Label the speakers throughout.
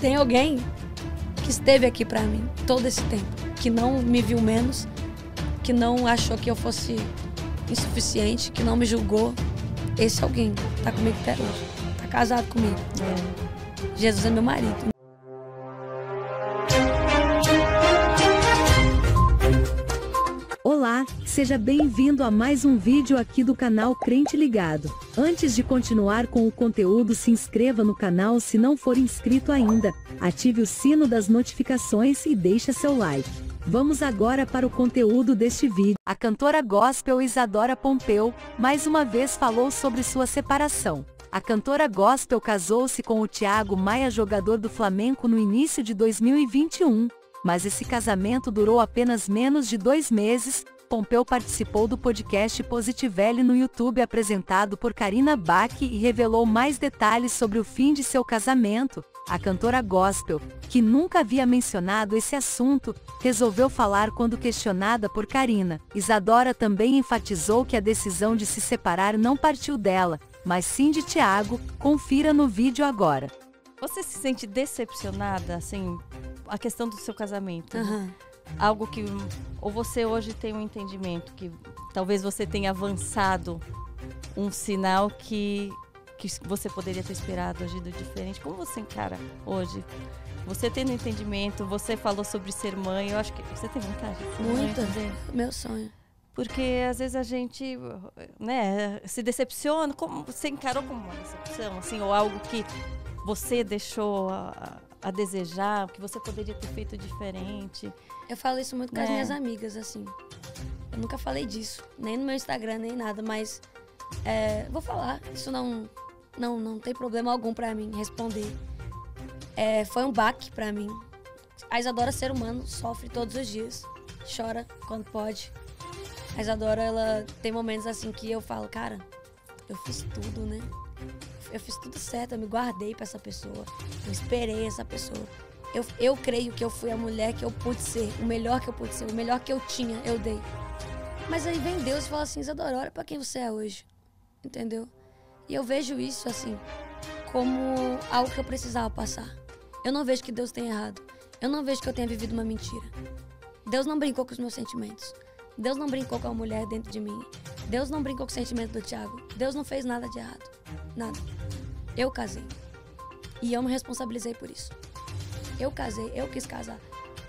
Speaker 1: tem alguém que esteve aqui pra mim todo esse tempo, que não me viu menos, que não achou que eu fosse insuficiente, que não me julgou. Esse alguém tá comigo até hoje, tá casado comigo. Jesus é meu marido.
Speaker 2: Olá, seja bem-vindo a mais um vídeo aqui do canal Crente Ligado. Antes de continuar com o conteúdo, se inscreva no canal se não for inscrito ainda, ative o sino das notificações e deixe seu like. Vamos agora para o conteúdo deste vídeo. A cantora gospel Isadora Pompeu, mais uma vez falou sobre sua separação. A cantora gospel casou-se com o Thiago Maia, jogador do Flamengo, no início de 2021. Mas esse casamento durou apenas menos de 2 meses. Pompeu participou do podcast Positively no YouTube apresentado por Karina Bach e revelou mais detalhes sobre o fim de seu casamento. A cantora gospel, que nunca havia mencionado esse assunto, resolveu falar quando questionada por Karina. Isadora também enfatizou que a decisão de se separar não partiu dela, mas sim de Thiago. Confira no vídeo agora.
Speaker 3: Você se sente decepcionada, assim, a questão do seu casamento?
Speaker 1: Aham.
Speaker 3: Algo que... Ou você hoje tem um entendimento que talvez você tenha avançado um sinal que você poderia ter esperado, agido diferente. Como você encara hoje? Você tendo entendimento, você falou sobre ser mãe, eu acho que você tem vontade de ser mãe
Speaker 1: Muito,
Speaker 3: também?
Speaker 1: meu sonho.
Speaker 3: Porque às vezes a gente, né, se decepciona. Como você encarou como uma decepção, assim, ou algo que você deixou a desejar, que você poderia ter feito diferente?
Speaker 1: Eu falo isso muito com as minhas amigas, assim. Eu nunca falei disso, nem no meu Instagram, nem nada, mas vou falar. Isso não tem problema algum pra mim responder. Foi um baque pra mim. A Isadora, ser humano, sofre todos os dias. Chora quando pode. A Isadora, ela tem momentos assim que eu falo, cara, eu fiz tudo, né? Eu fiz tudo certo, eu me guardei pra essa pessoa. Eu esperei essa pessoa. Eu creio que eu fui a mulher que eu pude ser, o melhor que eu pude ser, o melhor que eu tinha, eu dei. Mas aí vem Deus e fala assim, Isadora, olha pra quem você é hoje. Entendeu? E eu vejo isso, assim, como algo que eu precisava passar. Eu não vejo que Deus tenha errado. Eu não vejo que eu tenha vivido uma mentira. Deus não brincou com os meus sentimentos. Deus não brincou com a mulher dentro de mim. Deus não brincou com o sentimento do Thiago. Deus não fez nada de errado. Nada. Eu casei. E eu me responsabilizei por isso. Eu casei, eu quis casar.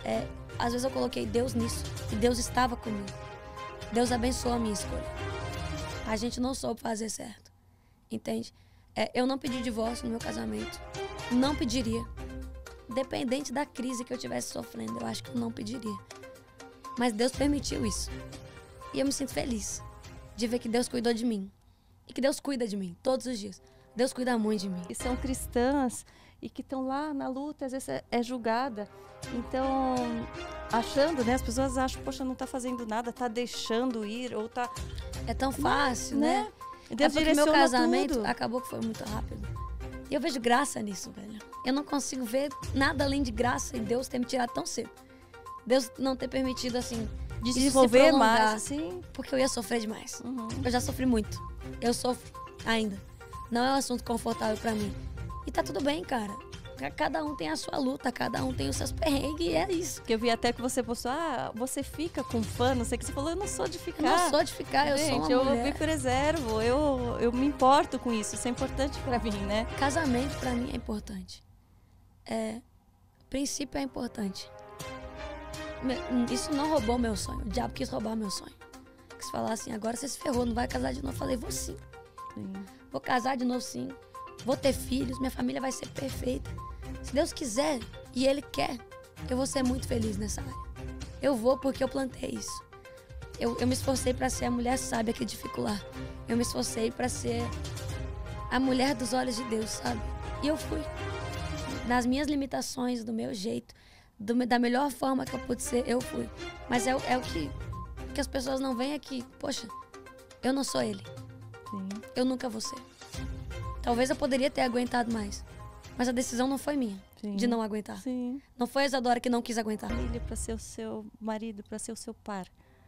Speaker 1: Às vezes eu coloquei Deus nisso. E Deus estava comigo. Deus abençoou a minha escolha. A gente não soube fazer certo. Entende? Eu não pedi divórcio no meu casamento. Não pediria. Independente da crise que eu estivesse sofrendo, eu acho que eu não pediria. Mas Deus permitiu isso. E eu me sinto feliz de ver que Deus cuidou de mim. E que Deus cuida de mim todos os dias. Deus cuida muito de mim.
Speaker 3: E são cristãs e que estão lá na luta, às vezes é julgada. Então, achando, né? As pessoas acham, poxa, não tá fazendo nada, tá deixando ir, ou tá...
Speaker 1: É tão fácil, né?
Speaker 3: Deus
Speaker 1: porque meu
Speaker 3: direciona
Speaker 1: casamento
Speaker 3: tudo.
Speaker 1: acabou que foi muito rápido. E eu vejo graça nisso, velho. Eu não consigo ver nada além de graça em Deus ter me tirado tão cedo. Deus não ter permitido, assim,
Speaker 3: Desenvolver
Speaker 1: se
Speaker 3: mais, assim.
Speaker 1: porque eu ia sofrer demais.
Speaker 3: Uhum.
Speaker 1: Eu já sofri muito. Eu sofro ainda. Não é um assunto confortável pra mim. E tá tudo bem, cara. Cada um tem a sua luta, cada um tem os seus perrengues e é isso.
Speaker 3: Que eu vi até que você postou, você fica com fã, não sei o que você falou, eu não sou de ficar.
Speaker 1: Eu não sou de ficar, eu sou uma
Speaker 3: eu
Speaker 1: mulher.
Speaker 3: me preservo, eu me importo com isso é importante pra mim, né?
Speaker 1: Casamento pra mim é importante. Princípio é importante. Isso não roubou meu sonho. O diabo quis roubar meu sonho. Quis falar assim, agora você se ferrou, não vai casar de novo. Eu falei, vou sim. Vou casar de novo sim. Vou ter filhos, minha família vai ser perfeita. Se Deus quiser e Ele quer, eu vou ser muito feliz nessa área. Eu vou porque eu plantei isso. Eu me esforcei para ser a mulher sábia que edifica o lar. Eu me esforcei para ser a mulher dos olhos de Deus, sabe? E eu fui. Nas minhas limitações, do meu jeito, da melhor forma que eu pude ser, eu fui. Mas é o que as pessoas não veem aqui. Poxa, eu não sou ele.
Speaker 3: Sim.
Speaker 1: Eu nunca vou ser. Talvez eu poderia ter aguentado mais. Mas a decisão não foi minha, de não aguentar.
Speaker 3: Sim.
Speaker 1: Não foi a Isadora que não quis aguentar.
Speaker 3: Família para ser o seu marido, para ser o seu par.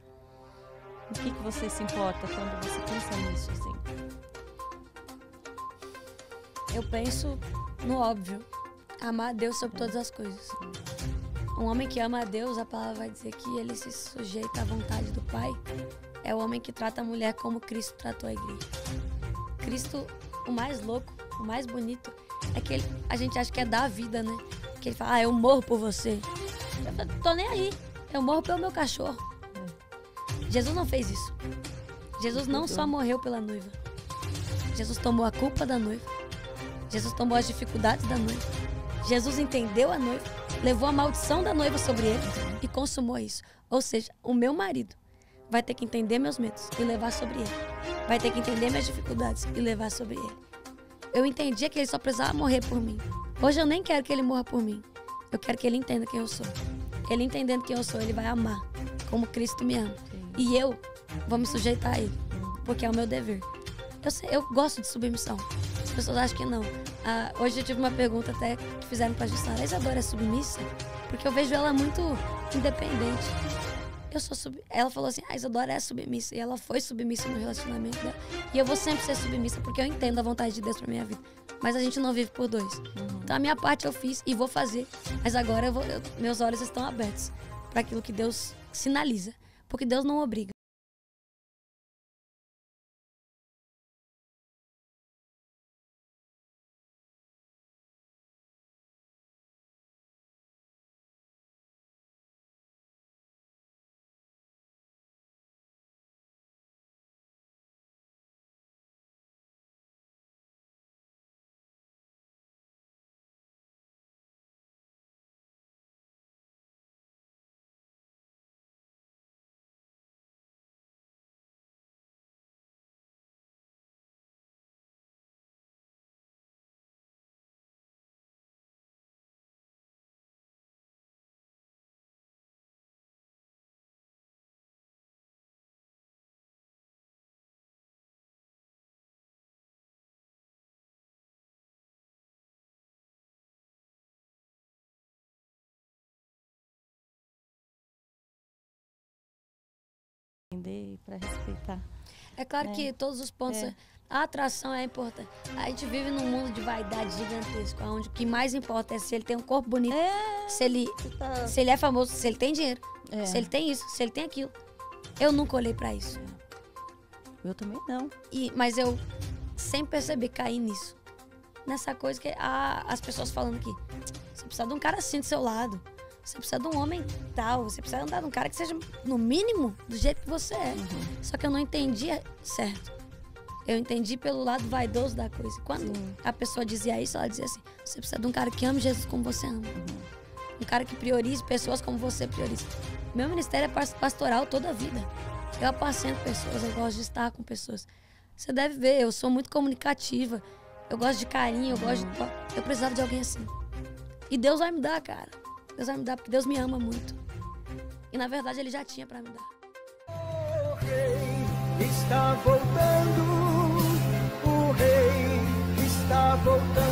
Speaker 3: O que você se importa quando você pensa nisso, assim?
Speaker 1: Eu penso no óbvio. Amar a Deus sobre todas as coisas. Um homem que ama a Deus, a palavra vai dizer que ele se sujeita à vontade do Pai. É o homem que trata a mulher como Cristo tratou a igreja. Cristo, o mais louco, o mais bonito, é que a gente acha que é dar a vida, né? Que ele fala, eu morro por você. Eu falo, tô nem aí, eu morro pelo meu cachorro. Jesus não fez isso. Jesus não só morreu pela noiva. Jesus tomou a culpa da noiva. Jesus tomou as dificuldades da noiva. Jesus entendeu a noiva, levou a maldição da noiva sobre ele e consumou isso. Ou seja, o meu marido vai ter que entender meus medos e levar sobre ele. Vai ter que entender minhas dificuldades e levar sobre ele. Eu entendia que ele só precisava morrer por mim. Hoje eu nem quero que ele morra por mim. Eu quero que ele entenda quem eu sou. Ele entendendo quem eu sou, ele vai amar como Cristo me ama. E eu vou me sujeitar a ele, porque é o meu dever. Eu gosto de submissão. As pessoas acham que não. Hoje eu tive uma pergunta até que fizeram pra Jussara. A Isadora é submissa? Porque eu vejo ela muito independente. Ela falou assim, a Isadora é submissa. E ela foi submissa no relacionamento dela. E eu vou sempre ser submissa, porque eu entendo a vontade de Deus pra minha vida. Mas a gente não vive por dois. Então a minha parte eu fiz e vou fazer. Mas agora meus olhos estão abertos para aquilo que Deus sinaliza. Porque Deus não obriga.
Speaker 3: Para respeitar.
Speaker 1: É claro que todos os pontos... A atração é importante. A gente vive num mundo de vaidade gigantesco, onde o que mais importa é se ele tem um corpo bonito, se ele é famoso, se ele tem dinheiro, se ele tem isso, se ele tem aquilo. Eu nunca olhei pra isso.
Speaker 3: Eu também não.
Speaker 1: Mas eu, sem perceber, caí nisso. Nessa coisa que as pessoas falando que você precisa de um cara assim do seu lado. Você precisa de um homem tal, você precisa andar de um cara que seja, no mínimo, do jeito que você é. Só que eu não entendia certo. Eu entendi pelo lado vaidoso da coisa. Quando a pessoa dizia isso, ela dizia assim, você precisa de um cara que ame Jesus como você ama. Um cara que priorize pessoas como você prioriza. Meu ministério é pastoral toda a vida. Eu apacento pessoas, eu gosto de estar com pessoas. Você deve ver, eu sou muito comunicativa. Eu gosto de carinho, eu precisava de alguém assim. E Deus vai me dar, cara. Deus vai me dar, porque Deus me ama muito. E na verdade Ele já tinha pra me dar.
Speaker 4: O rei está voltando. O rei está voltando.